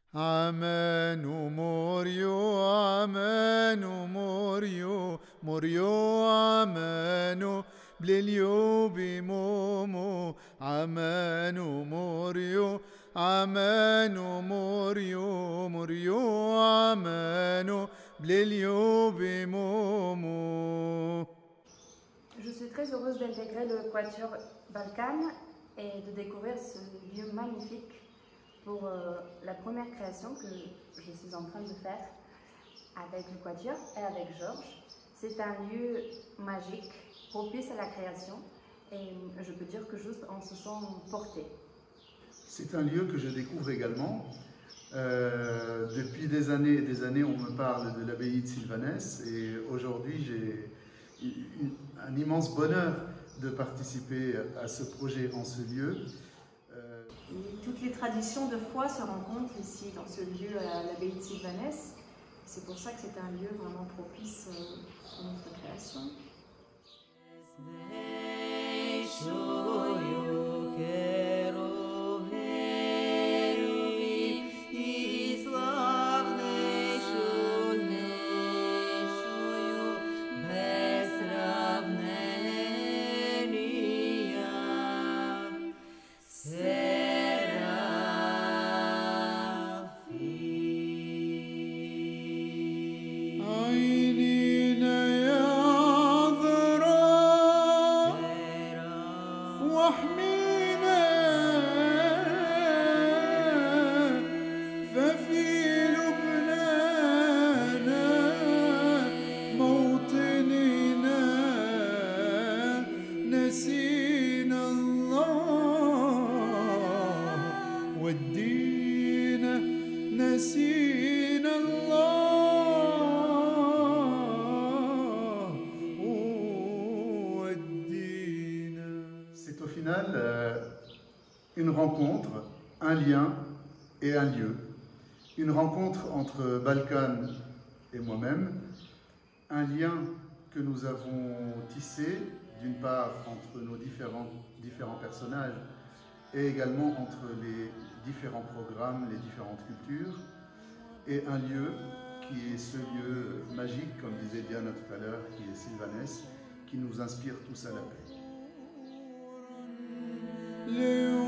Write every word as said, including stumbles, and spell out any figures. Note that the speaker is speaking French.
Amenu Morio, Amenu Morio, Morio Amenu, Blelio Bimomo, Amenu Morio, Amenu Morio, Morio Amenu, Blelio Bimomo. Je suis très heureuse d'intégrer le Quatuor Balkan et de découvrir ce lieu magnifique pour euh, la première création que je suis en train de faire avec le Quatuor et avec Georges. C'est un lieu magique, propice à la création, et je peux dire que juste on se sent porté. C'est un lieu que je découvre également. Euh, depuis des années et des années, on me parle de l'abbaye de Sylvanès, et aujourd'hui j'ai un immense bonheur de participer à ce projet en ce lieu. Euh... Et toutes les traditions de foi se rencontrent ici, dans ce lieu à l'abbaye de Sylvanès. C'est pour ça que c'est un lieu vraiment propice à notre création. واحمينا ففي لبنانا موطننا نسينا الله والدين نسينا الله C'est au final euh, une rencontre, un lien et un lieu. Une rencontre entre Balkan et moi-même, un lien que nous avons tissé, d'une part entre nos différents, différents personnages et également entre les différents programmes, les différentes cultures, et un lieu qui est ce lieu magique, comme disait Diana tout à l'heure, qui est Sylvanès, qui nous inspire tous à la paix.